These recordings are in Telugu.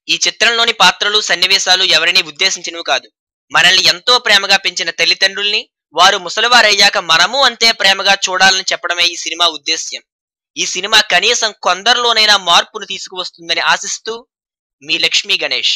ఈ చిత్రంలోని పాత్రలు సన్నివేశాలు ఎవరిని ఉద్దేశించినవి కాదు. మనల్ని ఎంతో ప్రేమగా పెంచిన తల్లిదండ్రుల్ని వారు ముసలివారయ్యాక మనము అంతే ప్రేమగా చూడాలని చెప్పడమే ఈ సినిమా ఉద్దేశ్యం. ఈ సినిమా కనీసం కొందరిలోనైనా మార్పును తీసుకువస్తుందని ఆశిస్తూ మీ లక్ష్మీ గణేష్.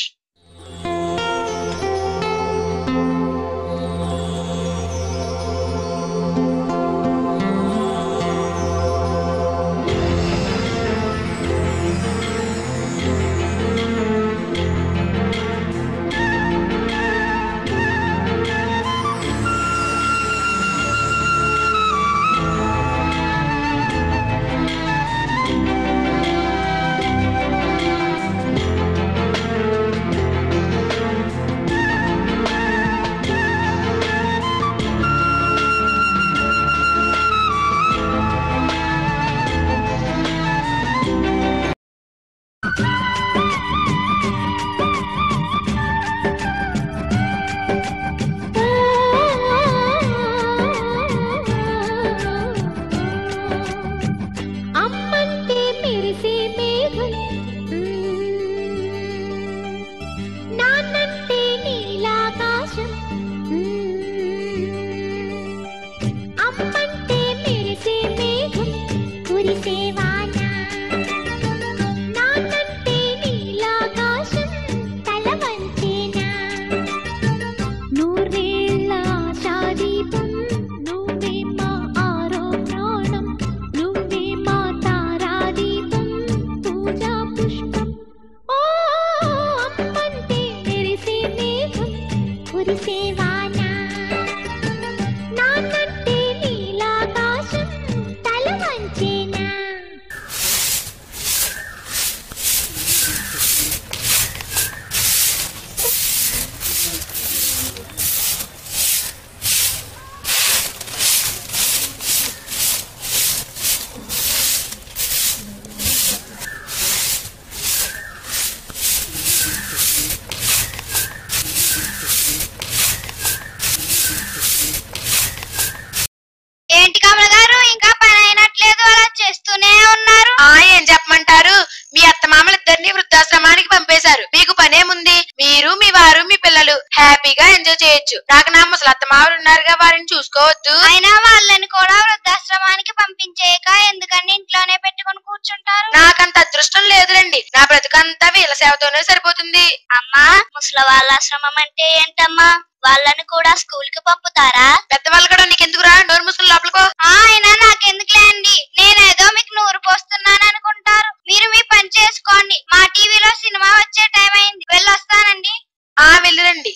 ఏం చెప్పమంటారు? మీ అత్తమామలిద్దరిని వృద్ధాశ్రమానికి పంపేశారు. మీకు పనేముంది? మీరు, మీ వారు, మీ పిల్లలు హ్యాపీగా ఎంజాయ్ చేయొచ్చు. నాకు నా ముసలి అత్తమామలు ఉన్నారుగా, వారిని చూసుకోవద్దు. అయినా వాళ్ళని కూడా వృద్ధాశ్రమానికి పంపించేయక ఎందుకని ఇంట్లోనే పెట్టుకుని కూర్చుంటారు? నాకంత అదృష్టం లేదురండి. నా బ్రతుకంతా వీళ్ళ సేవతోనే సరిపోతుంది. అమ్మా, ముసలి వాళ్ళ ఆశ్రమం అంటే ఏంటమ్మా? వాళ్ళని కూడా స్కూల్ కి పంపుతారా? పెద్దవాళ్ళు కూడా నీకెందుకురా, నోరు మూసుకుని లోపలికో. అయినా నాకెందుకులే అండి, నేనేదో మీకు నూరు పోస్తున్నాను అనుకుంటారు. మీరు మీ పని చేసుకోండి. మా టీవీలో సినిమా వచ్చే టైం అయింది, వెళ్ళొస్తానండి. వెళ్ళిరండి.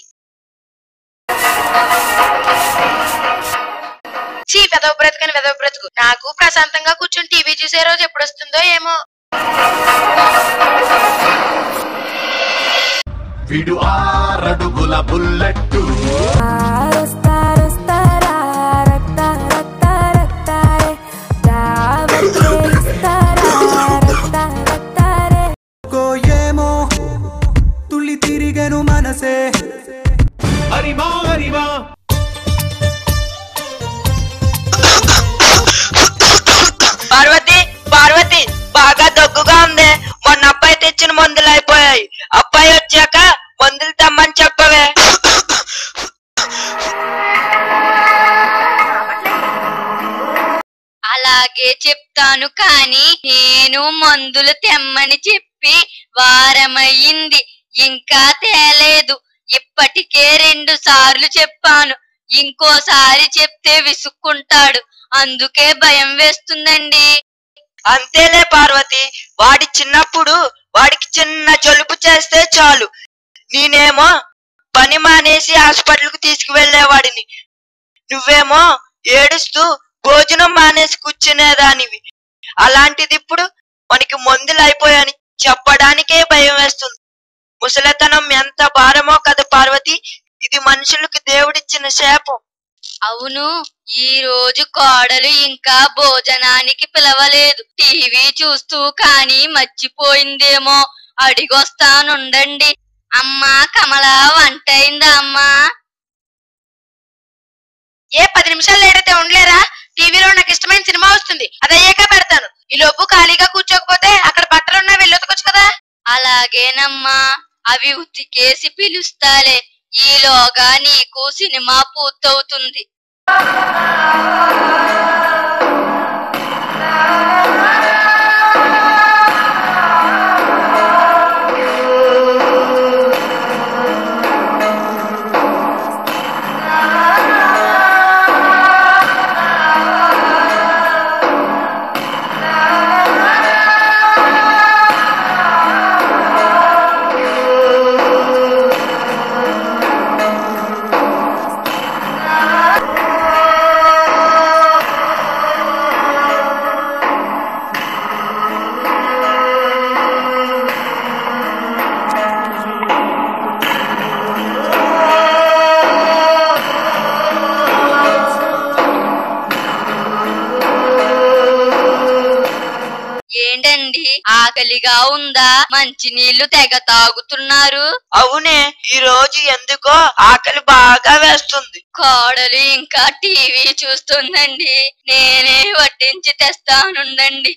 చీ, వెదవ బ్రతుకని వెదవ బ్రతుకు. నాకు ప్రశాంతంగా కూర్చొని టీవీ చూసే రోజు ఎప్పుడు వస్తుందో ఏమో. విడు ఆరడుగుల బుల్లెట్టు ఏమో తుళ్ళి తిరిగను మనసే. హరిమా హరిమా పార్వతి, పార్వతి, బాగా దగ్గుగా ఉంది. మొన్న అబ్బాయి తెచ్చిన మందులు అయిపోయాయి. అబ్బాయి వచ్చాక మందులు తెమ్మని చెప్పవే. అలాగే చెప్తాను, కానీ నేను మందులు తెమ్మని చెప్పి వారమయ్యింది, ఇంకా తేలేదు. ఇప్పటికే 2 సార్లు చెప్పాను, ఇంకోసారి చెప్తే విసుక్కుంటాడు. అందుకే భయం వేస్తుందండి. అంతేలే పార్వతి, వాడి చిన్నప్పుడు వాడికి చిన్న జలుబు చేస్తే చాలు, నేనేమో పని మానేసి హాస్పిటల్కి తీసుకువెళ్లేవాడిని. నువ్వేమో ఏడుస్తూ భోజనం మానేసి కూర్చునేదానివి. అలాంటిది ఇప్పుడు మనకి మందులు అయిపోయాని చెప్పడానికే భయం వేస్తుంది. ముసలితనం ఎంత భారమో కదా పార్వతి. ఇది మనుషులకు దేవుడిచ్చిన శాపం. అవును, ఈ రోజు కోడలు ఇంకా భోజనానికి పిలవలేదు. టీవీ చూస్తూ కానీ మర్చిపోయిందేమో, అడిగొస్తానుండండి. అమ్మా కమలా, వంట అయిందా అమ్మా? ఏ 10 నిమిషాలు లేడైతే ఉండలేరా? టీవీలో నాకు ఇష్టమైన సినిమా వస్తుంది, అది అయ్యాక పెడతాను. ఈ లోపు ఖాళీగా కూర్చోకపోతే అక్కడ బట్టలున్నా వెళ్ళొచ్చుకోవచ్చు కదా. అలాగేనమ్మా. అవి ఉతికేసి పిలుస్తాలే. ఈలోగా నీకు సినిమా పూర్తవుతుంది. ఏంటండి, ఆకలిగా ఉందా? మంచి నీళ్లు తెగ తాగుతున్నారు. అవునే, ఈ రోజు ఎందుకో ఆకలి బాగా వేస్తుంది. కోడలు ఇంకా టీవీ చూస్తుందండి. నేనే వడ్డించి తెస్తానుండండి.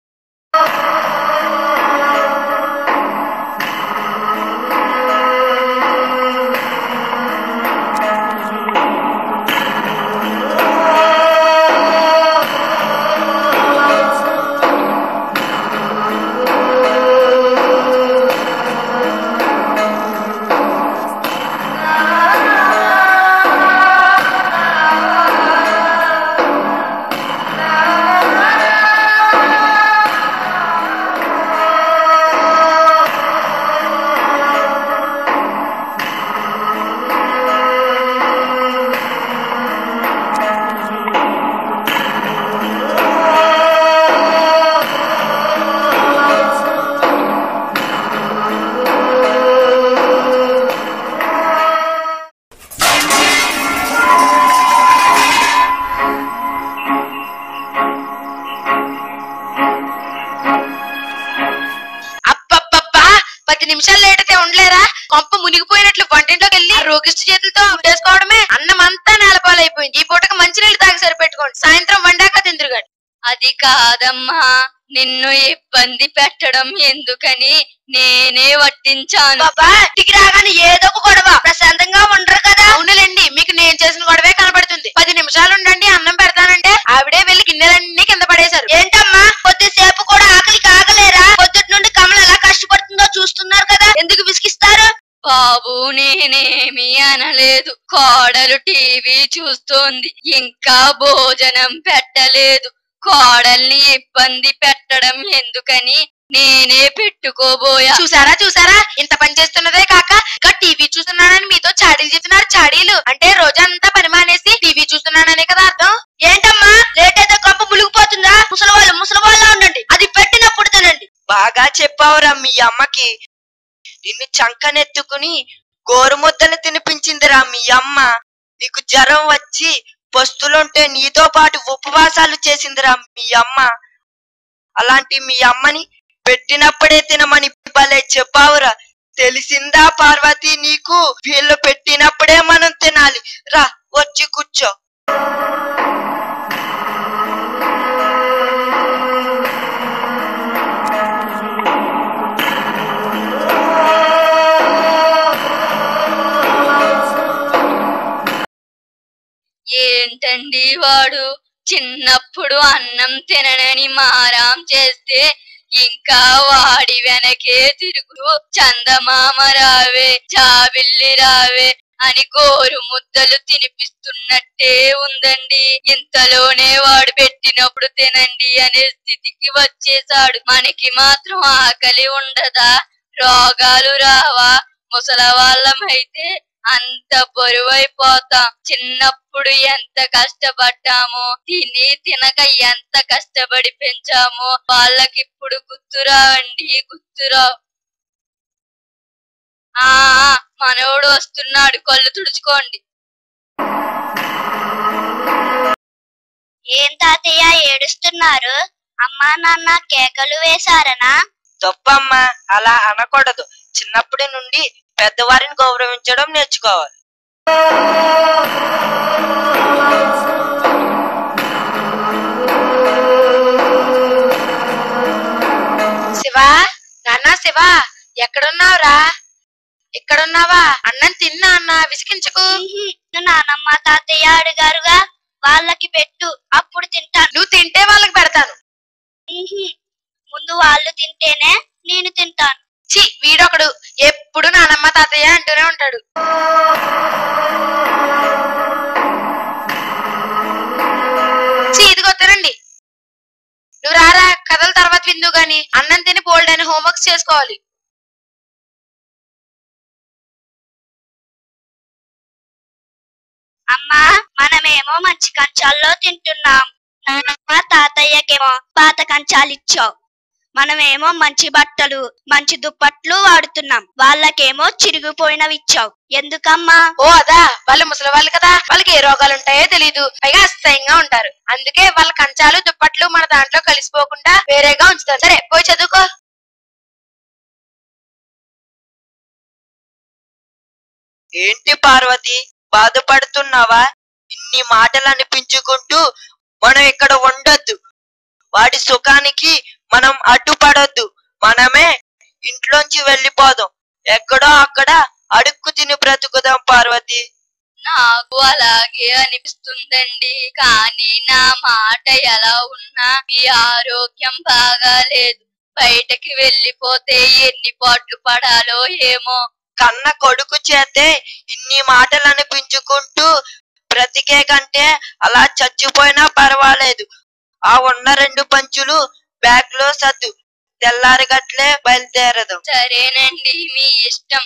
రోగిష్టి చేతులతో ఉండేసుకోవడమే. అన్నమంతా నేలపాలైపోయింది. ఈ పూటకు మంచినీళ్ళు తాగి సరిపెట్టుకోండి. సాయంత్రం వండాక తిందురుగాని. అది కాదమ్మా, నిన్ను ఇబ్బంది పెట్టడం ఎందుకని నేనే వడ్డించాను. బాబా ఇంటికి రాగానే ఏదో ఒక గొడవ. ప్రశాంతంగా ఉండరు కదా. అవునులేండి, మీకు నేను చేసిన గొడవే కనబడుతుంది. 10 నిమిషాలు ఉండండి, అన్నం పెడతానంటే ఆవిడే వెళ్లి గిన్నెలన్నీ కింద పడేశారు. ఏంటమ్మా కొద్దిసేపు కూడా ఆకలికి ఆగలేరా? పొద్దుటి నుండి కమల ఎలా కష్టపడుతుందో చూస్తున్నారు కదా, ఎందుకు విసిగిస్తారు? బాబు నేనేమీ అనలేదు. కోడలు టీవీ చూస్తోంది, ఇంకా భోజనం పెట్టలేదు. కోడల్ని ఇబ్బంది పెట్టడం ఎందుకని నేనే పెట్టుకోబోయా. చూసారా చూసారా, ఇంత పని చేస్తున్నదే కాక ఇంకా టీవీ చూస్తున్నానని మీతో చాడీలు చెప్తున్నారు. చాడీలు అంటే రోజంతా పని మానేసి టీవీ చూస్తున్నాననే కదా అర్థం. ఏంటమ్మా లేట్ అయితే కొంప మునిగిపోతుందా? ముసలివాళ్ళ ఉండండి, అది పెట్టినప్పుడు తినండి. బాగా చెప్పావురా మీ అమ్మకి. నిన్ను చంకనెత్తుకుని గోరుముద్దలు తినిపించిందిరా మీ అమ్మ. నీకు జ్వరం వచ్చి పస్తులుంటే నీతో పాటు ఉపవాసాలు చేసిందిరా మీ అమ్మ. అలాంటి మీ అమ్మని పెట్టినప్పుడే తినమని భలే చెప్పావురా. తెలిసిందా పార్వతి నీకు? వీళ్ళు పెట్టినప్పుడే మనం తినాలి. రా వచ్చి కూర్చో. ఏంటండి వాడు చిన్నప్పుడు అన్నం తిననని మారాం చేస్తే ఇంకా వాడి వెనకే తిరుగుతూ చందమామ రావే జాబిల్లి రావే అని గోరు ముద్దలు తినిపిస్తున్నట్టే ఉందండి. ఇంతలోనే వాడు పెట్టినప్పుడు తినండి అనే స్థితికి వచ్చేసాడు. మనకి మాత్రం ఆకలి ఉండదా? రోగాలు రావా? ముసలవాళ్ళమైతే అంత బరువైపోతాం. చిన్నప్పుడు ఎంత కష్టపడ్డామో, తిని తినక ఎంత కష్టపడి పెంచామో వాళ్ళకిప్పుడు గుర్తురావండి, గుర్తురావు. మనోడు వస్తున్నాడు, కళ్ళు తుడుచుకోండి. ఏం తాతయ్య ఏడుస్తున్నారు? అమ్మా నాన్న కేకలు వేశారనా? తప్పమ్మా, అలా అనకూడదు. చిన్నప్పటి నుండి పెద్దవారిని గౌరవించడం నేర్చుకోవాలి. శివా, నాన్న శివా, ఎక్కడున్నావురా? ఇక్కడున్నావా? అన్నం తిన్నా అన్న, విసిగించకు. నానమ్మ తాతయ్య అడిగారుగా, వాళ్ళకి పెట్టు, అప్పుడు తింటాను. నువ్వు తింటే వాళ్ళకి పెడతాను. ముందు వాళ్ళు తింటేనే నేను తింటాను. చి, వీడొకడు ఎప్పుడు నానమ్మ తాతయ్య అంటూనే ఉంటాడు. చి, ఇదిగో తినండి. నువ్వు రారా, కథల తర్వాత విందు గాని. అన్నం తిని బోల్డ్ అని హోంవర్క్స్ చేసుకోవాలి. అమ్మా, మనమేమో మంచి కంచాల్లో తింటున్నాం, నానమ్మ తాతయ్యకేమో పాత కంచాలు ఇచ్చావు. మనమేమో మంచి బట్టలు, మంచి దుప్పట్లు వాడుతున్నాం, వాళ్ళకేమో చిరిగిపోయినవి ఇచ్చావు. ఎందుకమ్మా? ఓ అదా, వాళ్ళు ముసలి వాళ్ళు కదా, వాళ్ళకి ఏ రోగాలు ఉంటాయో తెలీదు, పైగా అసహ్యంగా ఉంటారు. అందుకే వాళ్ళ కంచాలు దుప్పట్లు మన దాంట్లో కలిసిపోకుండా వేరేగా ఉంచుతారు. సరే, పోయి చదువుకో. ఏంటి పార్వతి, బాధపడుతున్నావా? ఇన్ని మాటలు అనిపించుకుంటూ మనం ఇక్కడ ఉండొద్దు. వాడి సుఖానికి మనం అడ్డుపడొద్దు. మనమే ఇంట్లోంచి వెళ్ళిపోదాం. ఎక్కడో అక్కడ అడుక్కు తిని బ్రతుకుదాం పార్వతి. నాకు అలాగే అనిపిస్తుందండి. కానీ నా మాట ఎలా ఉన్నా మీ ఆరోగ్యం బాగాలేదు. బయటకి వెళ్ళిపోతే ఎన్ని పాట్లు పడాలో ఏమో. కన్న కొడుకు చేతే ఇన్ని మాటలు అనిపించుకుంటూ బ్రతికే కంటే అలా చచ్చిపోయినా పర్వాలేదు. ఆ ఉన్న 2 పంచులు బ్యాగ్ లో సర్దు, తెల్లారగట్లే బయలుదేరదాం. సరేనండి, మీ ఇష్టం.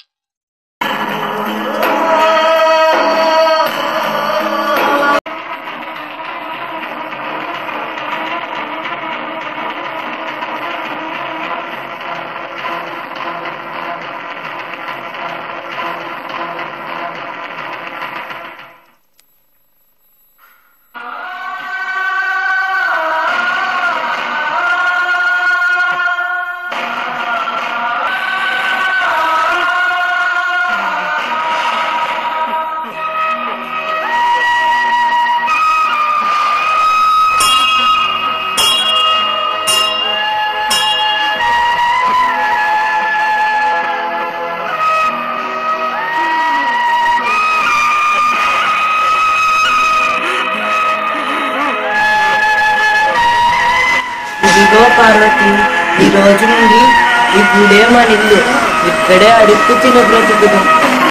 ఇదిగో పార్వతి, ఈ రోజు నుండి ఈ గుడే మన ఇల్లు. ఇక్కడే అడుక్కు తిని బ్రతుకుదాం.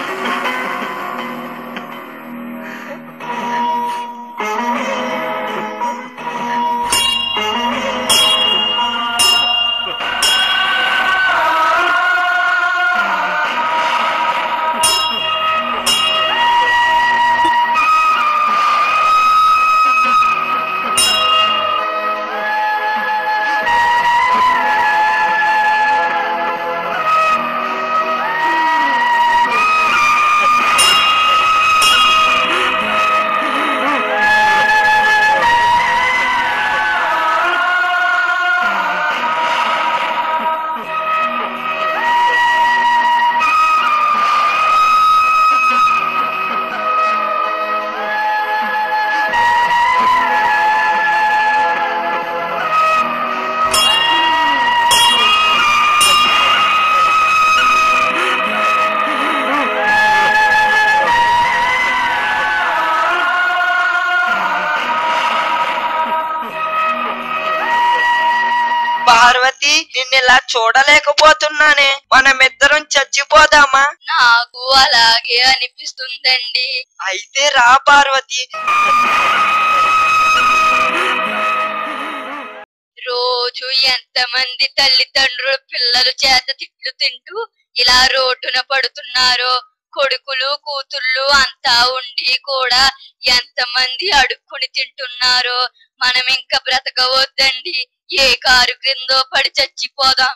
పార్వతి, నిన్నిలా చూడలేకపోతున్నానే. మనమిద్దరం చచ్చిపోదామా? నాకు అలాగే అనిపిస్తుందండి. అయితే రా పార్వతి. రోజు ఎంతమంది తల్లిదండ్రులు పిల్లలు చేత తిట్లు తింటూ ఇలా రోడ్డున పడుతున్నారో. కొడుకులు కూతుళ్ళు అంతా ఉండి కూడా ఎంతమంది అడుక్కుని తింటున్నారో. మనం ఇంకా బ్రతకవద్దండి, ఏ కారు క్రిందో పడి చచ్చిపోదాం.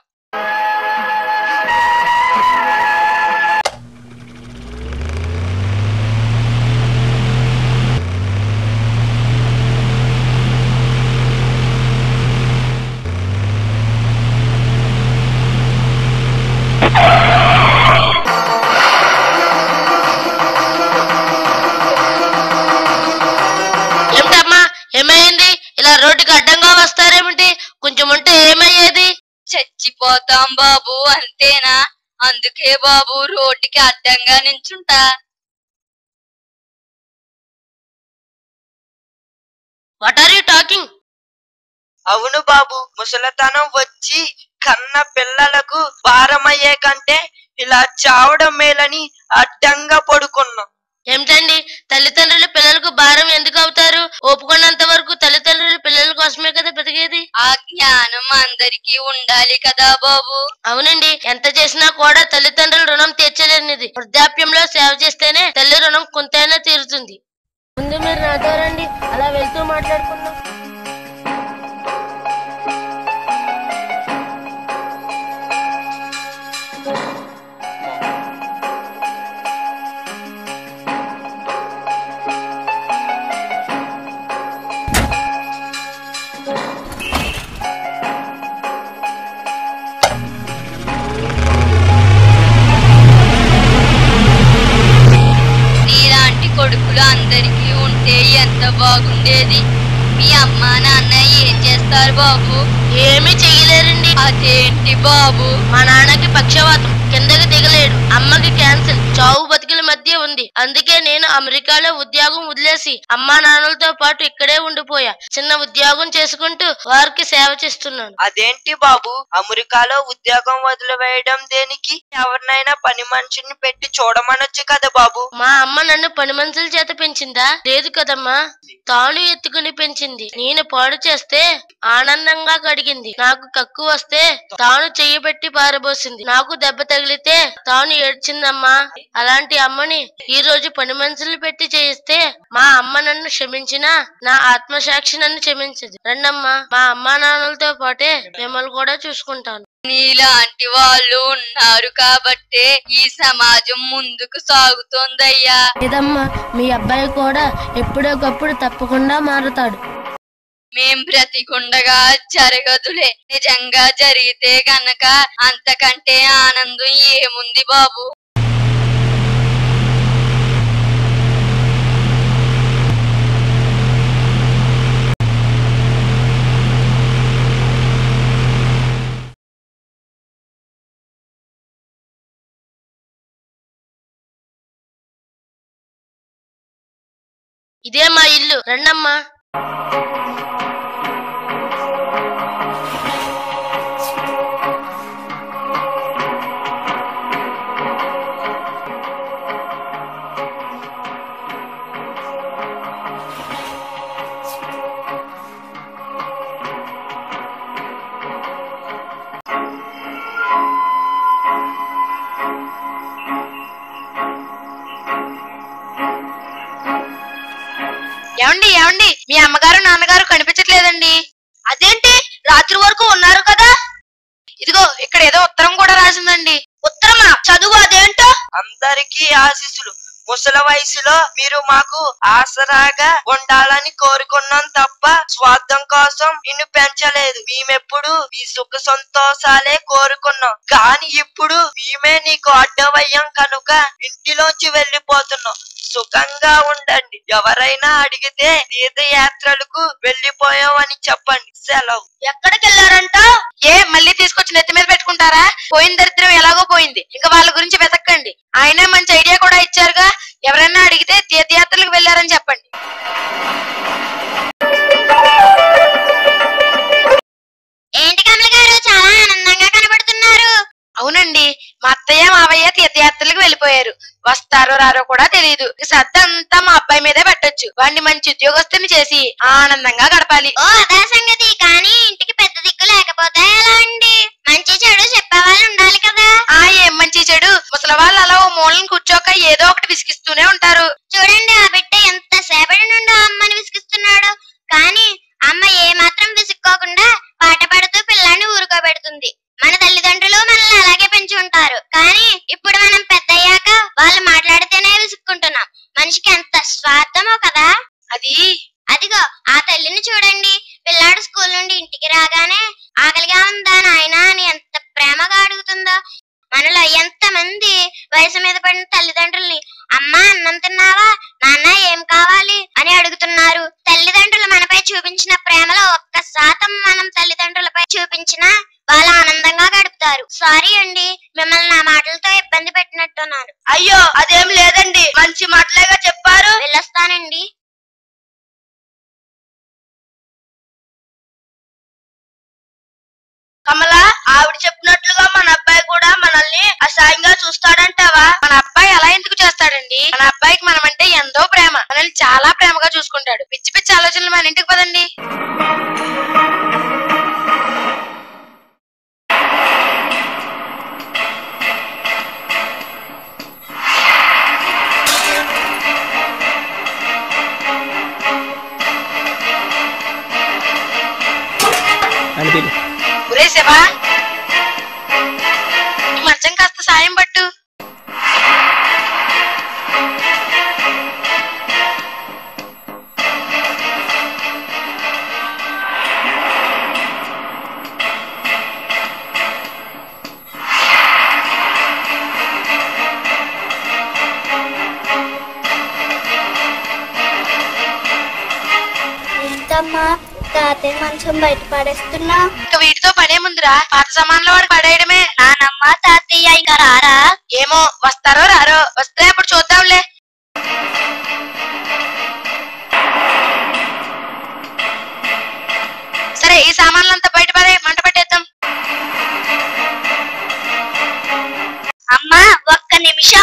ఏమిటమ్మా, ఏమయ్యింది? ఇలా రోడ్డుకి అడ్డంగా వస్తారేమిటి? కొంచెం ఉంటే ఏమయ్యేది? చచ్చిపోతాం బాబు, అంతేనా? అందుకే బాబు రోడ్డుకి అడ్డంగా నించుంటా. What are you talking? అవును బాబు, ముసలతనం వచ్చి కన్న పిల్లలకు భారమయ్యే కంటే ఇలా చావడం మేలని అడ్డంగా పడుకున్నాం. ఏమిటండి, తల్లిదండ్రులు పిల్లలకు భారం ఎందుకు అవుతారు? ఒప్పుకున్నంత వరకు తల్లిదండ్రులు పిల్లల కోసమే కదా బ్రతికేది. ఆ జ్ఞానం అందరికీ ఉండాలి కదా బాబు. అవునండి, ఎంత చేసినా కూడా తల్లిదండ్రుల రుణం తీర్చలేనిది. వృద్ధాప్యంలో సేవ చేస్తేనే తల్లి రుణం కొంతైనా తీరుతుంది. ముందు మీరు నాతో రండి, అలా వెళ్తూ మాట్లాడుకుందాం. నీలాంటి కొడుకులు అందరికీ ఉంటే ఎంత బాగుండేది. మీ అమ్మ నాన్న ఏం చేస్తారు బాబు? ఏమీ చెయ్యలేరండి. అదేంటి బాబు? మా నాన్నకి పక్షవాతం, కిందకి దిగలేడు. అమ్మకి క్యాన్సర్, చావు బతికిల మధ్య ఉంది. అందుకే నేను అమెరికాలో ఉద్యోగం వదిలేసి అమ్మా నాన్నలతో పాటు ఇక్కడే ఉండిపోయా. చిన్న ఉద్యోగం చేసుకుంటూ వారికి సేవ చేస్తున్నాను. అదేంటి బాబు, అమెరికాలో ఉద్యోగం వదిలివేయడం దేనికి? ఎవరినైనా పని మనిషిని పెట్టి చూడమనొచ్చు కదా బాబు. మా అమ్మ నన్ను పని మనుషుల చేత పెంచిందా? లేదు కదమ్మా, తాను ఎత్తుకుని పెంచింది. నేను పాడు చేస్తే ఆనందంగా కడిగింది. నాకు కక్కు వస్తే తాను చెయ్యి పెట్టి పారబోసింది. నాకు దెబ్బ తగిలితే తాను ఏడ్చిందమ్మా. అలాంటి అమ్మని ఈ రోజు పని మనుషులు పెట్టి చేయిస్తే మా అమ్మ నన్ను క్షమించినా నా ఆత్మసాక్షి నన్ను క్షమించదు. రండమ్మా, మా అమ్మా నాన్నలతో పాటే మిమ్మల్ని కూడా చూసుకుంటాను. నీలాంటి వాళ్ళు ఉన్నారు కాబట్టే ఈ సమాజం ముందుకు సాగుతోందయ్యా. లేదమ్మా, మీ అబ్బాయి కూడా ఎప్పుడొకప్పుడు తప్పకుండా మారుతాడు. మేం బ్రతికుండగా జరగదులే. నిజంగా జరిగితే గనక అంతకంటే ఆనందం ఏముంది బాబు? ఇదే మా ఇల్లు, రండమ్మా. ఏమండి ఏమండి, మీ అమ్మగారు నాన్నగారు కనిపించట్లేదండి. అదేంటి, రాత్రి వరకు ఉన్నారు కదా. ఇదిగో ఇక్కడ ఏదో ఉత్తరం కూడా రాసిందండి. ఉత్తరమా? చదువు అదేంటో. అందరికీ ఆశీస్సులు. ముసలి వయసులో మీరు మాకు ఆసరాగా ఉండాలని కోరుకున్నాం తప్ప స్వార్థం కోసం నిన్ను పెంచలేదు. మేమెప్పుడు ఈ సుఖ సంతోషాలే కోరుకున్నాం, కానీ ఇప్పుడు మేమే నీకు అడ్డవయ్యాం కనుక ఇంటిలోంచి వెళ్ళిపోతున్నాం. సుఖంగా ఉండండి. ఎవరైనా అడిగితే తీర్థయాత్రలకు వెళ్ళిపోయావని చెప్పండి. సెలవు. ఎక్కడికి వెళ్ళారంట? ఏ మళ్ళీ తీసుకొచ్చి నెత్తి మీద పెట్టుకుంటారా? పోయిన దరిద్రం ఎలాగో పోయింది, ఇంకా వాళ్ళ గురించి వెతక్కండి. ఆయన మంచి ఐడియా కూడా ఇచ్చారుగా. ఎవరైనా అడిగితే తీర్థయాత్రలకు వెళ్ళారని చెప్పండి. ఏంటి కమల గారు, చాలా ఆనందంగా కనబడుతున్నారు. అవునండి, మా అత్తయ్య మావయ్య తీర్థయాత్రలకు వెళ్ళిపోయారు. వస్తారో రారో కూడా తెలియదు. ఈ శ్రద్ధ అంతా మా అబ్బాయి మీదే పెట్టొచ్చు. వాడిని మంచి ఉద్యోగస్తుని చేసి ఆనందంగా గడపాలి. ఓ అదా సంగతి. కానీ ఇంటికి పెద్ద దిక్కు లేకపోతే ఎలా అండి? మంచి చెడు చెప్పేవాళ్ళు ఉండాలి కదా. ఏం మంచి చెడు, ముసలి వాళ్ళు అలా ఓ మూలను కూర్చోక ఏదో ఒకటి విసిగిస్తూనే ఉంటారు. చూడండి, ఆ బిడ్డ ఎంత సేపటి నుండి అమ్మని విసిగిస్తున్నాడు. కానీ అమ్మ ఏ మాత్రం విసుక్కోకుండా పాట పాడుతూ పిల్లాన్ని ఊరుకోబెడుతుంది. మన తల్లిదండ్రులు మనల్ని అలాగే పెంచి ఉంటారు. కానీ ఇప్పుడు మనం పెద్దయ్యాక వాళ్ళు మాట్లాడితేనే విసుక్కుంటున్నాం. మనిషికి ఎంత స్వార్థమో కదా. అదిగో ఆ తల్లిని చూడండి. పిల్లాడు స్కూల్ నుండి ఇంటికి రాగానే ఆకలిగా ఉందా నాయనా అని ఎంత ప్రేమగా అడుగుతుందో. మనలో ఎంత మంది వయసు మీద పడిన తల్లిదండ్రుల్ని అమ్మా అన్నం తిన్నావా, నాన్న ఏం కావాలి అని అడుగుతున్నారు. తల్లిదండ్రులు మనపై చూపించిన ప్రేమలో 1% మనం తల్లిదండ్రులపై చూపించినా వాళ్ళు ఆనందంగా గడుపుతారు. సారీ అండి, మిమ్మల్ని నా మాటలతో ఇబ్బంది పెట్టినట్టున్నారు. అయ్యో అదేం లేదండి, మంచి మాటలేగా చెప్పారు. వెళ్ళొస్తానండి. కమల, ఆవిడ చెప్పినట్లుగా మన అబ్బాయి కూడా మనల్ని అసహ్యంగా చూస్తాడంటావా? మన అబ్బాయి అలా ఎందుకు చేస్తాడండి? మన అబ్బాయికి మనం అంటే ఎంతో ప్రేమ, మనల్ని చాలా ప్రేమగా చూసుకుంటాడు. పిచ్చి పిచ్చి ఆలోచనలు మన ఇంటికి పదండి. శివా, మంచం కాస్త సాయం పట్టు. ఏంటమ్మా తాతయ్య మంచం బయట పడేస్తున్నా? ఇంకా వీటితో పనే ముందురా, పాత సామాన్ల వాడు పడేయడమే. నానమ్మ తాతయ్య ఇంకా రారా? ఏమో, వస్తారో రారో. వస్తే అప్పుడు చూద్దాంలే. సరే, ఈ సామాన్లంతా బయట పడే, మంట పెట్టేద్దాం. అమ్మా ఒక్క నిమిషం.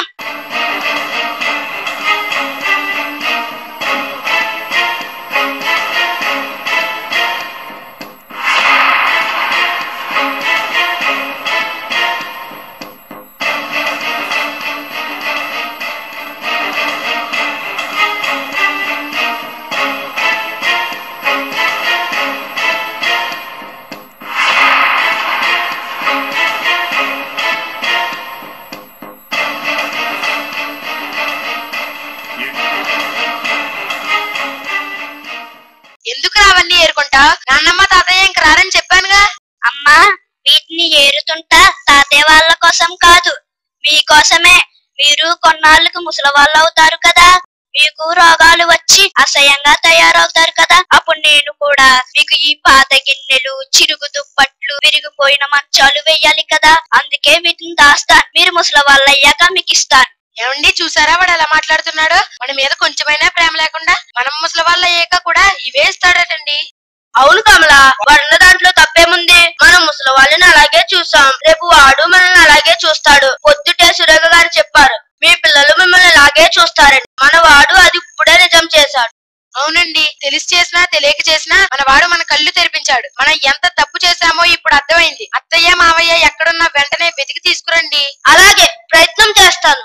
ఎందుకు అవన్నీ ఏరుకుంటా? నాన్నమ్మ తాతయ్య ఇంక రారని చెప్పానుగా. అమ్మా వీటిని ఏరుతుంటా తాతయ్య వాళ్ళ కోసం కాదు, మీకోసమే. మీరు కొన్నాళ్ళకు ముసలి వాళ్ళు అవుతారు కదా, మీకు రోగాలు వచ్చి అసహ్యంగా తయారవుతారు కదా, అప్పుడు నేను కూడా మీకు ఈ పాత గిన్నెలు, చిరుగు దుప్పట్లు, విరిగిపోయిన మంచాలు వెయ్యాలి కదా, అందుకే వీటిని దాస్తాను. మీరు ముసలి వాళ్ళు అయ్యాక మీకు ఇస్తాను. ఏమండి, చూసారా వాడు ఎలా మాట్లాడుతున్నాడు? మన మీద కొంచెమైనా ప్రేమ లేకుండా మనం ముసలి వాళ్ళు అయ్యాక కూడా ఇవే ఇస్తాడటండి. అవును కమల, వాడున్న దాంట్లో తప్పేముంది? మనం ముసలి వాళ్ళని అలాగే చూసాం, రేపు వాడు మనల్ని అలాగే చూస్తాడు. పొద్దుటే సురేఖ గారు చెప్పారు, మీ పిల్లలు మిమ్మల్ని అలాగే చూస్తారని. మన వాడు అది ఇప్పుడే నిజం చేశాడు. అవునండి, తెలిసి చేసినా తెలియక చేసినా మన వాడు మన కళ్ళు తెరిపించాడు. మనం ఎంత తప్పు చేశామో ఇప్పుడు అర్థమైంది. అత్తయ్య మావయ్య ఎక్కడున్నా వెంటనే వెతికి తీసుకురండి. అలాగే, ప్రయత్నం చేస్తాను.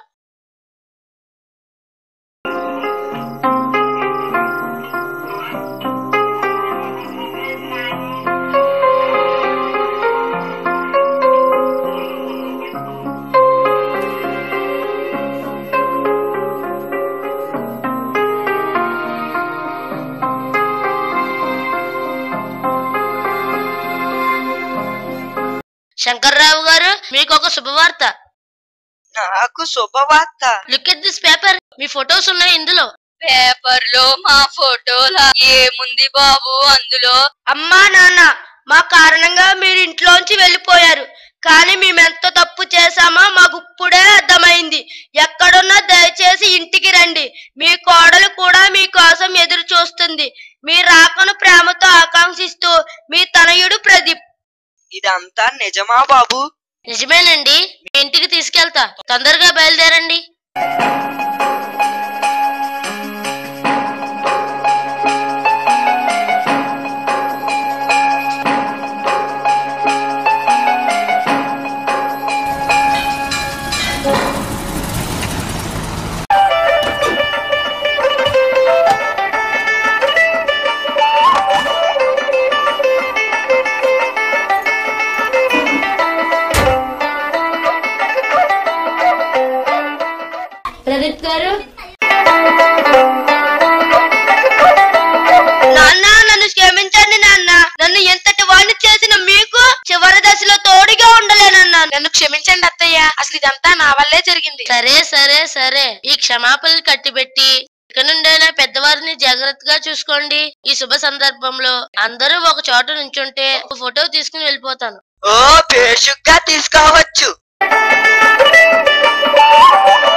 శంకర్రావు గారు, మీకు ఒక శుభవార్త. నాకు శుభవార్త? Look at this paper. మీ ఫొటోస్ ఉన్నాయి ఇందులో. పేపర్ లో మా ఫోటోలా ఏముంది బాబు అందులో? అమ్మా నాన్న, మా కారణంగా మీరు ఇంట్లోంచి వెళ్ళిపోయారు, కానీ మేమెంత తప్పు చేశామో మాకు ఇప్పుడే అర్థమైంది. ఎక్కడున్నా దయచేసి ఇంటికి రండి. మీ కోడలు కూడా మీకోసం ఎదురు చూస్తుంది. మీ రాకను ప్రేమతో ఆకాంక్షిస్తూ మీ తనయుడు ప్రదీప్. ఇదంతా నిజమా బాబు? నిజమేనండి, మీ ఇంటికి తీసుకెళ్తా. తొందరగా బయలుదేరండి. ప్రదీప్ గారు, నాన్న నన్ను క్షమించండి నాన్న. నన్ను ఎంతటి వాడిని చేసిన మీకు చివరి దశలో తోడుగా ఉండలేనన్నా. నన్ను క్షమించండి అత్తయ్య, అసలు ఇదంతా నా వల్లే జరిగింది. సరే సరే సరే, ఈ క్షమాపణలు కట్టిబెట్టి ఇక నుండైనా పెద్దవారిని జాగ్రత్తగా చూసుకోండి. ఈ శుభ సందర్భంలో అందరూ ఒక చోట నుంచుంటే ఒక ఫోటో తీసుకుని వెళ్ళిపోతాను. ఓ బేషుగ్గా తీసుకోవచ్చు.